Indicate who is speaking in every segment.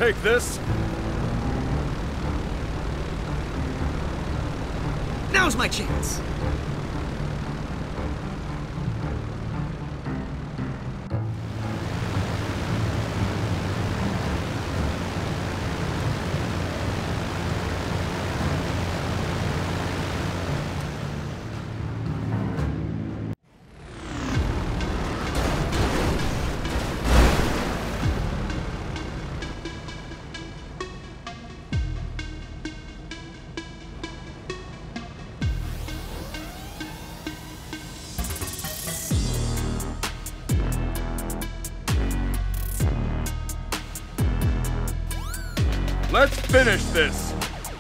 Speaker 1: take this.
Speaker 2: Now's my chance.
Speaker 1: Let's finish this!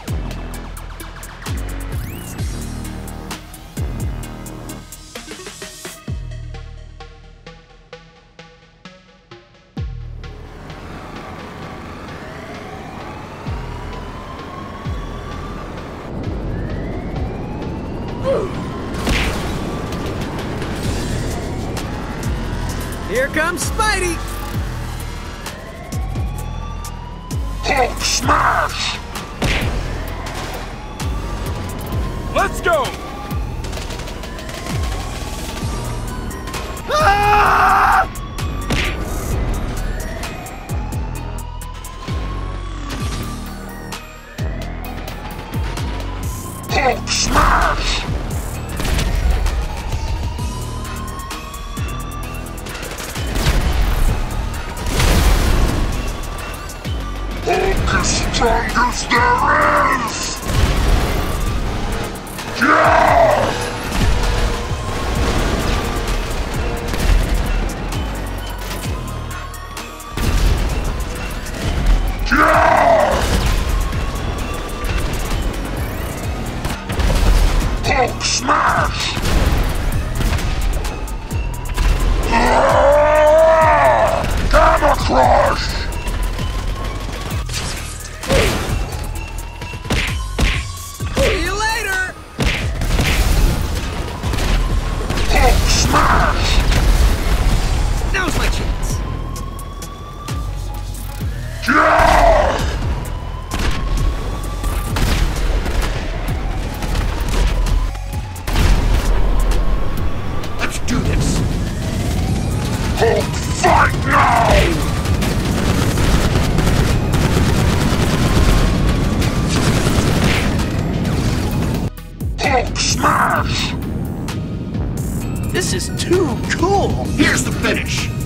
Speaker 2: Here comes Spidey!
Speaker 3: Hulk smash!
Speaker 1: Let's go!
Speaker 3: Ah! Hulk smash! Hulk is strongest there is! Yeah! Yeah! Hulk smash! Ah! Gamma crush!
Speaker 2: See you later!
Speaker 3: Hulk smash!
Speaker 2: Now's my chance.
Speaker 3: Yeah!
Speaker 2: Let's do this.
Speaker 3: Hulk fight now! Hulk smash!
Speaker 2: This is too cool.
Speaker 3: Here's the finish!